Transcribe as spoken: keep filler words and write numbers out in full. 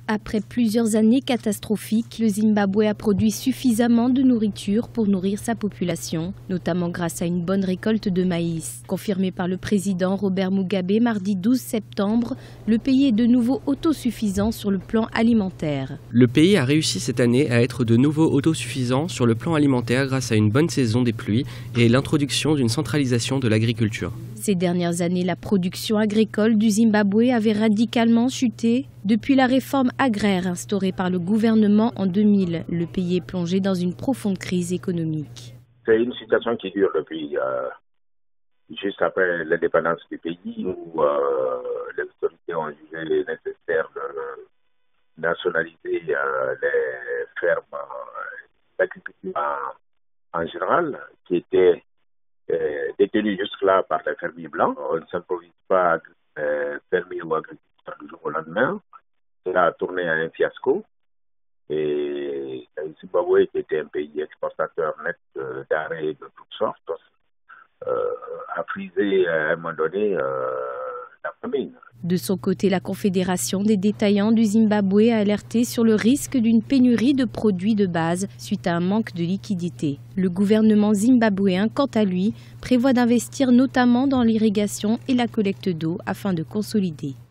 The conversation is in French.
Après plusieurs années catastrophiques, le Zimbabwe a produit suffisamment de nourriture pour nourrir sa population, notamment grâce à une bonne récolte de maïs. Confirmé par le président Robert Mugabe mardi douze septembre, le pays est de nouveau autosuffisant sur le plan alimentaire. Le pays a réussi cette année à être de nouveau autosuffisant sur le plan alimentaire grâce à une bonne saison des pluies et l'introduction d'une centralisation de l'agriculture. Ces dernières années, la production agricole du Zimbabwe avait radicalement chuté. Depuis la réforme agraire instaurée par le gouvernement en deux mille, le pays est plongé dans une profonde crise économique. C'est une situation qui dure depuis euh, juste après l'indépendance du pays où euh, les autorités ont jugé nécessaire de nationaliser euh, les fermes d'agriculture en, en général qui étaient euh, détenues jusque-là par les fermiers blancs. On ne s'improvise pas euh, fermiers ou agriculteurs du jour au lendemain. Cela a tourné à un fiasco et le Zimbabwe, qui était un pays exportateur net euh, d'arrêt de toutes sortes, euh, a frisé à un moment donné euh, la famine. De son côté, la Confédération des détaillants du Zimbabwe a alerté sur le risque d'une pénurie de produits de base suite à un manque de liquidité. Le gouvernement zimbabwéen, quant à lui, prévoit d'investir notamment dans l'irrigation et la collecte d'eau afin de consolider.